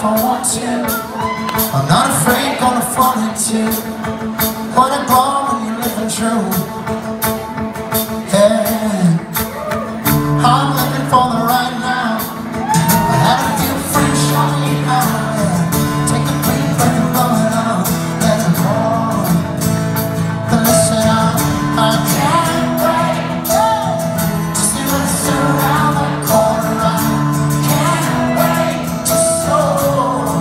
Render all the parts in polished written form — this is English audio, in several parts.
I want to. I'm not afraid, gonna fall into what I bought when you're living true. Yeah, I'm living for the right now. I had a few friends show me how. Yeah, take a deep breath and blow it out. Let it roll. But listen up, I can't wait to see what's around the corner. I can't wait to soar.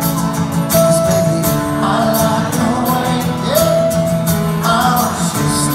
'Cause baby, I like the way, yeah, I was just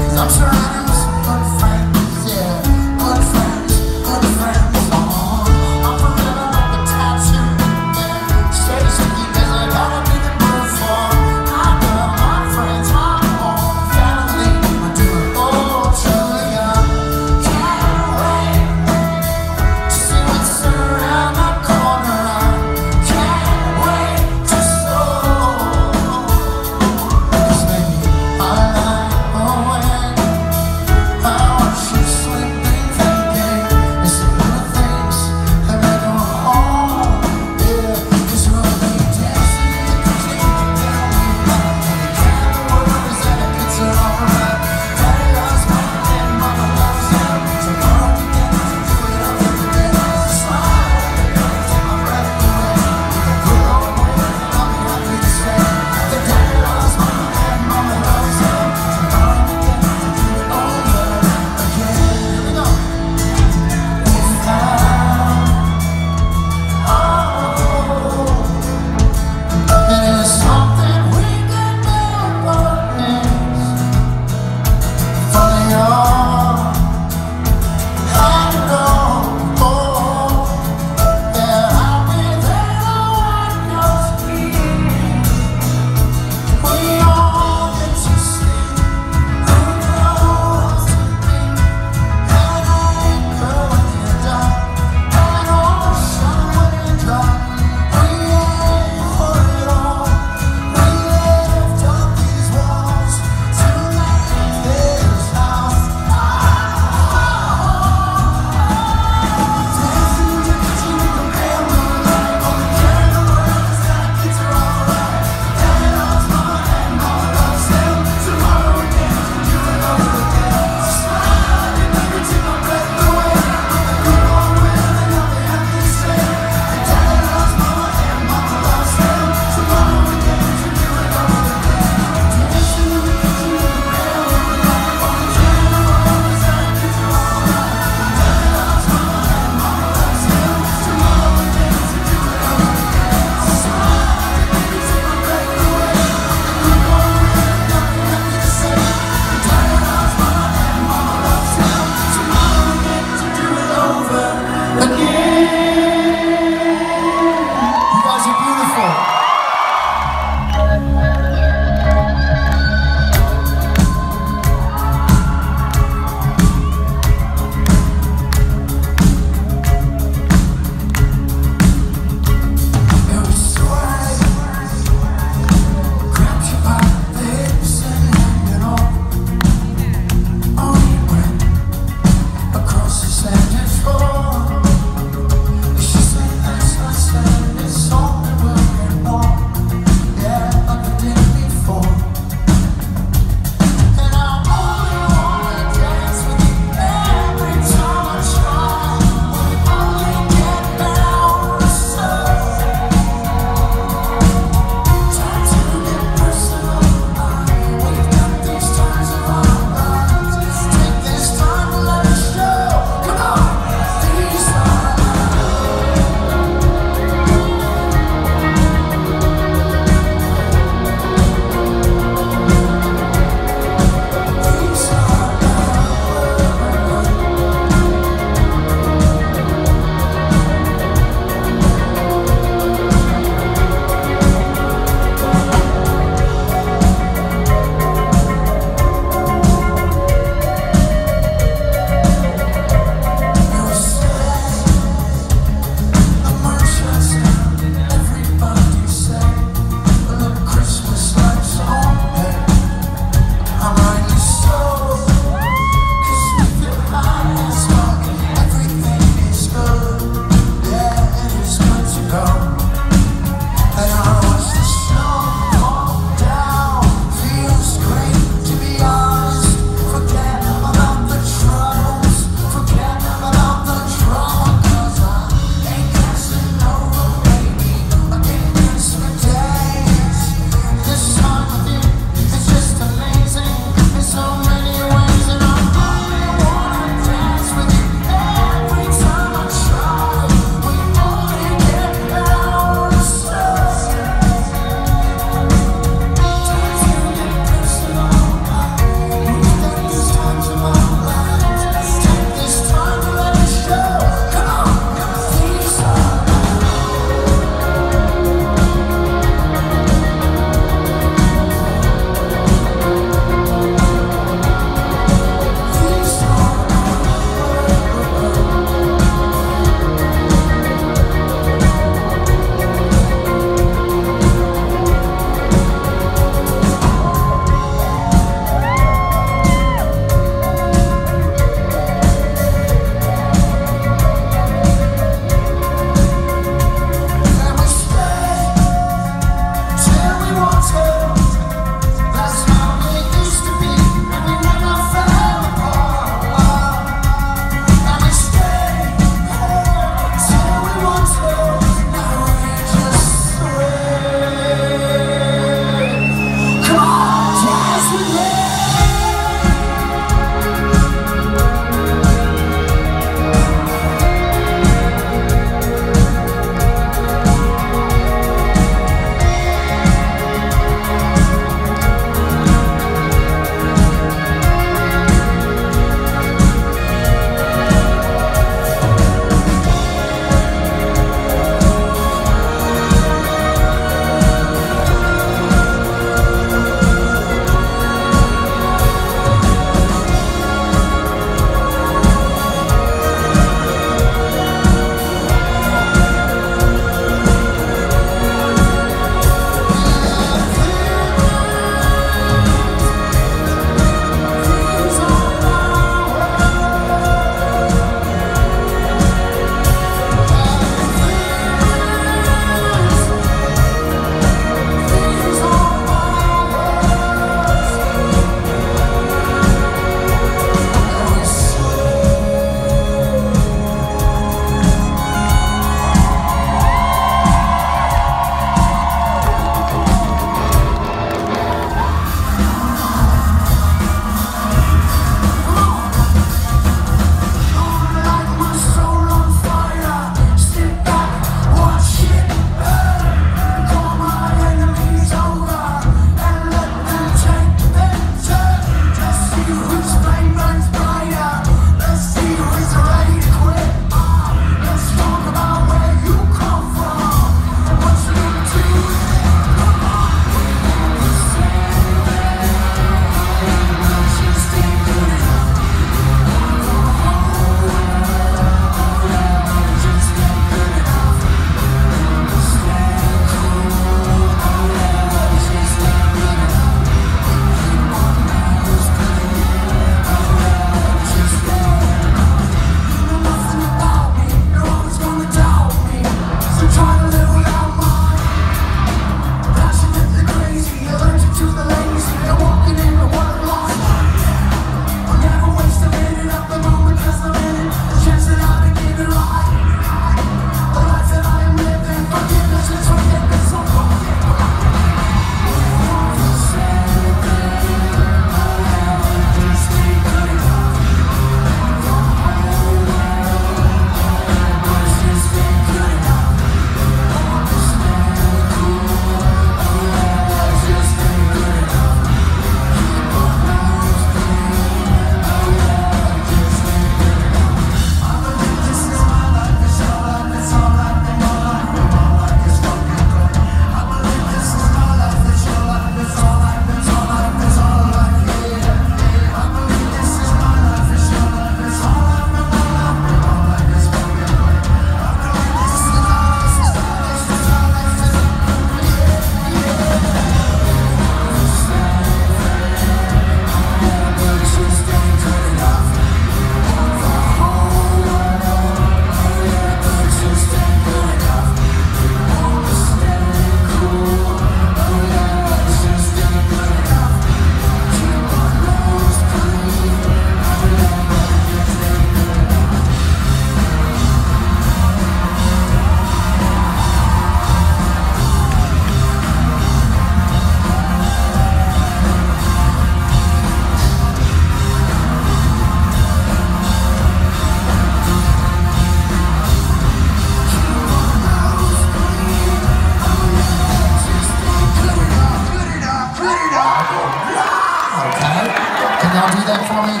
for me?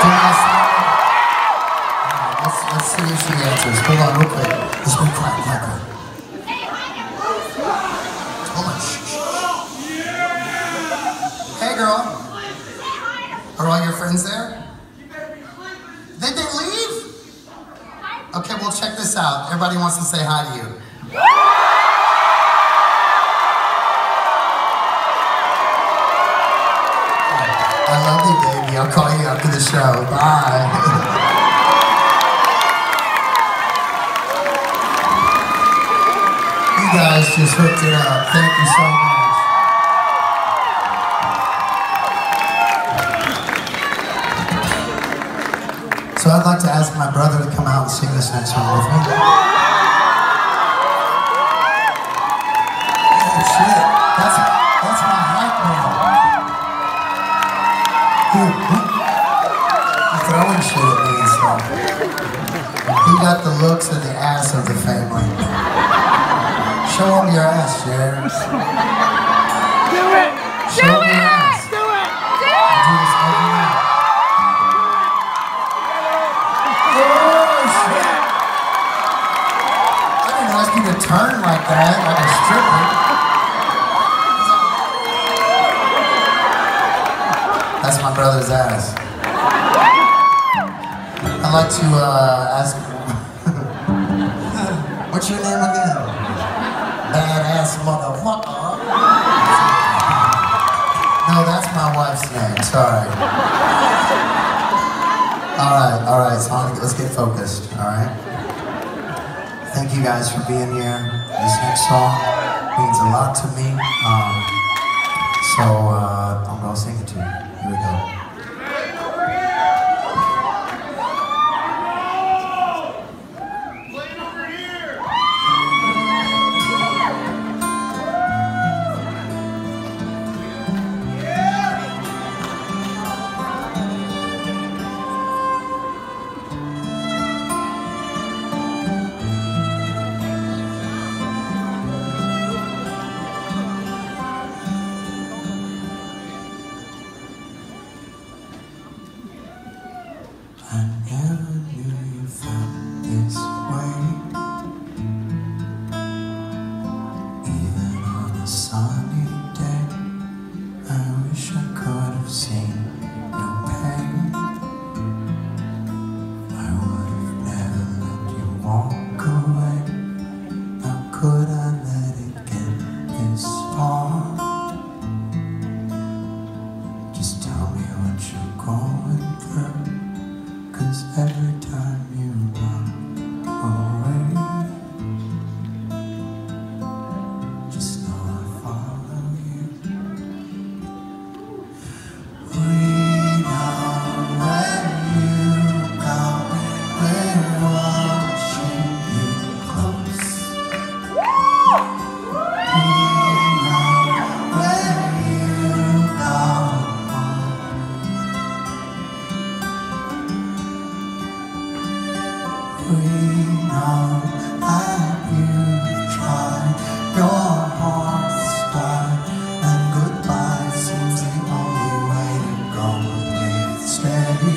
Let's see if she answers. Hold on real quick. Let's be quiet, Michael. Hold on. Hey, girl. Are all your friends there? Did they leave? Okay, well, check this out. Everybody wants to say hi to you. I love you, baby. I'll call you after the show. Bye. You guys just hooked it up. Thank you so much. So I'd like to ask my brother to come out and sing this next song with me. Oh shit, that's my hype man. You're throwing shit at me and stuff. He got the looks and the ass of the family. Show him your ass, Sherman. Do it! Show him your ass. Do it! I do this every night. I didn't ask you to turn like that, like a stripper. That's my brother's ass. I'd like to ask, what's your name again? Badass motherfucker. No, that's my wife's name, sorry. Alright, so let's get focused, alright? Thank you guys for being here. This next song means a lot to me. I'm gonna sing it to you. Here we go. I never knew you felt this way. Even on a sunny day, I wish I could have seen your pain. I would have never let you walk away. How could I let it get this far? Just tell me what you're going through. 'Cause every time you run away, just know I follow you. We know where you go, we're watching you close. We know where you go. We know that you've tried, your heart's died, and goodbye seems the only way to go. Please stay.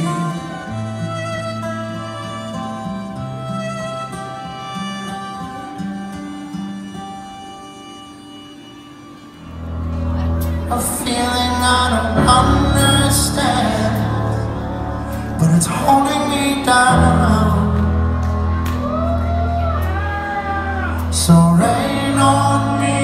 A feeling I don't understand, but it's holding me down. So rain on me,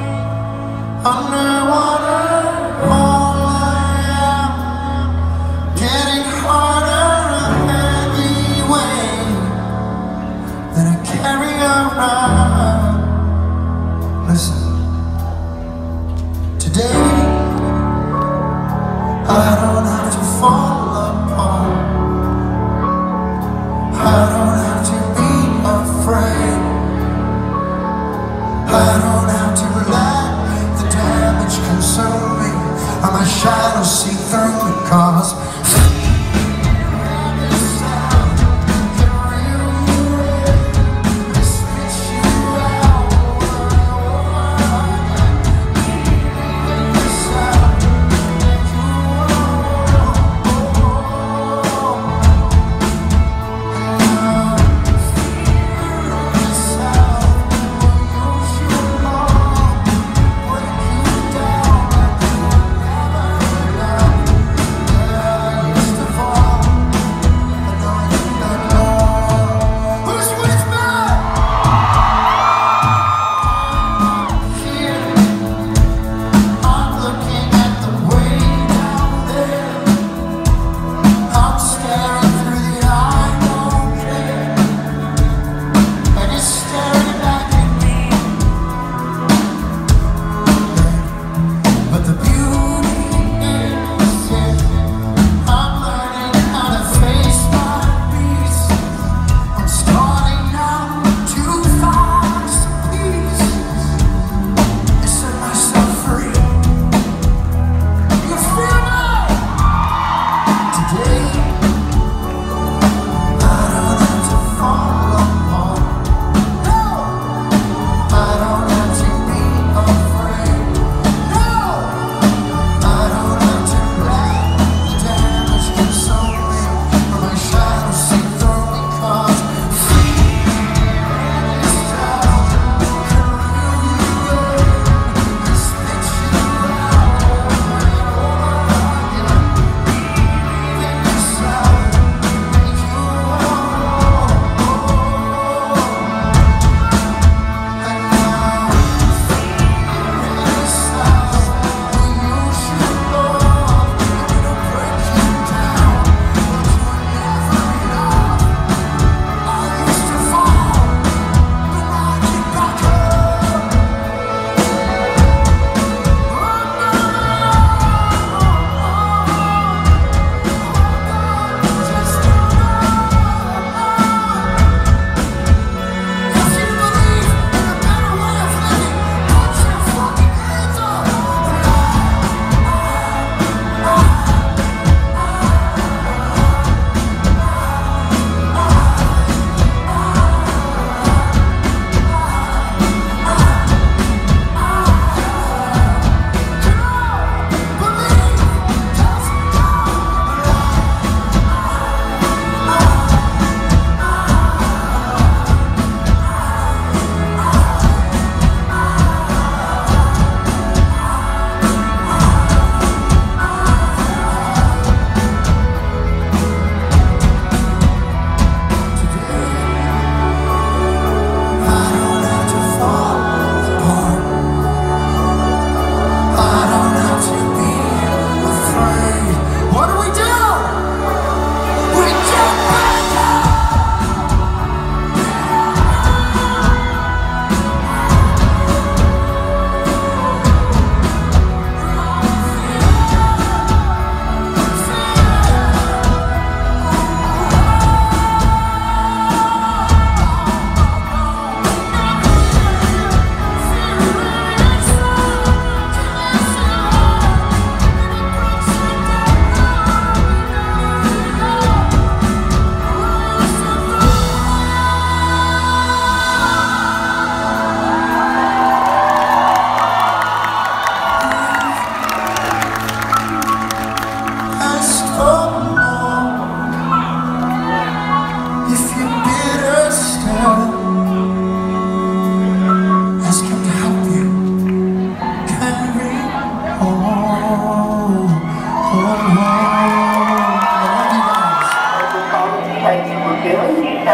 underwater, all I am, getting harder, a heavy weight that I carry around. Listen, today I don't have to fall apart. I don't have to be afraid. I don't have to let the damage consume me. I'm a shadow see through the cause.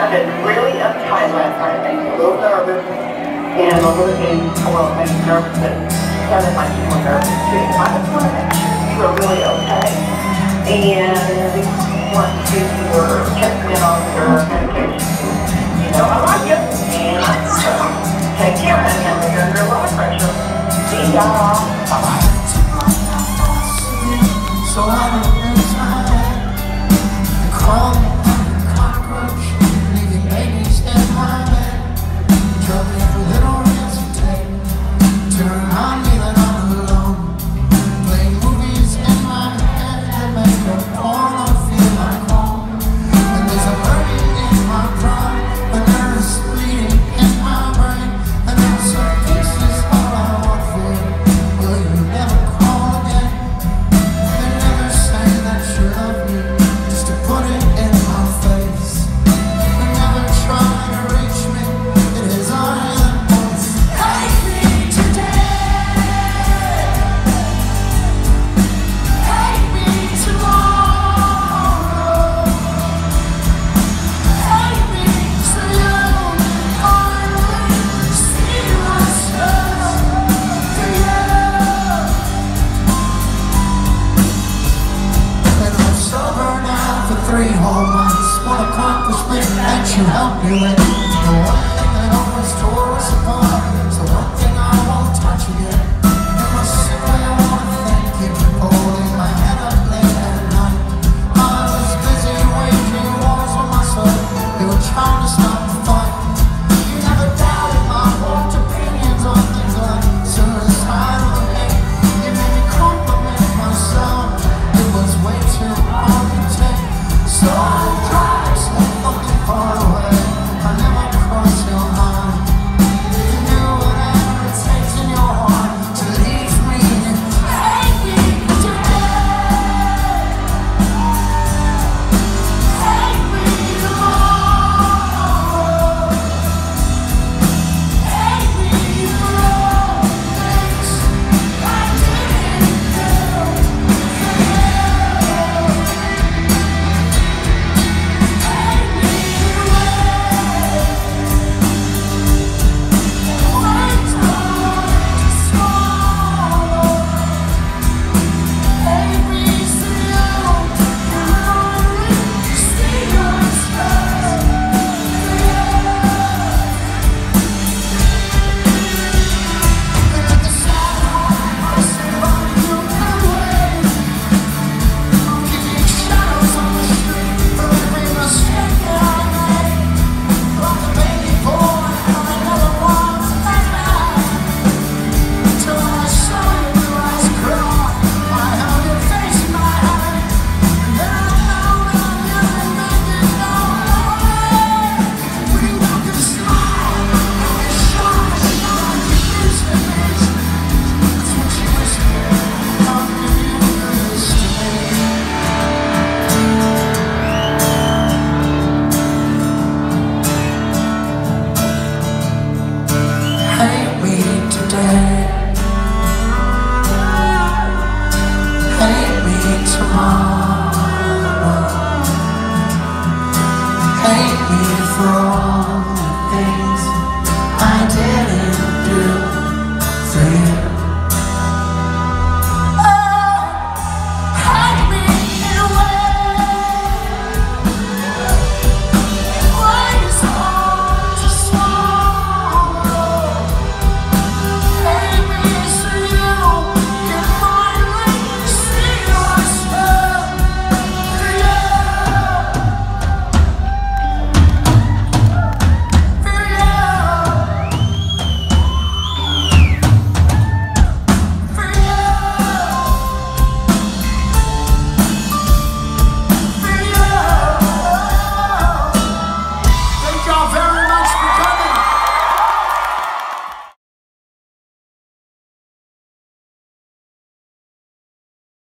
I've been really uptight last night. I was a little nervous, and a little bit, well, maybe nervous, but Kevin might be more nervous too. I just want to make sure you were really okay, and want to see if you were checking in on your medication. You know, I like you, and take care of him with your blood pressure. See y'all. Bye-bye. So I don't lose my head. You call me a cockroach, leaving babies in my bed. Tell me a little hesitate to remind me that I'm alone. Playing movies in my head that make the corner feel like home. And there's a burning in my pride, and there is bleeding in my brain. And there's some pieces all I want for you. Will you never call again? Just to put it in my face. You never try to reach me. It is I that wants to hate me today. Hate me tomorrow. Hate me so you finally see myself for you. And I'm sober now for 3 whole months. What accomplishment that you helped me with. The one thing that always tore us apart is the one thing I won't touch again.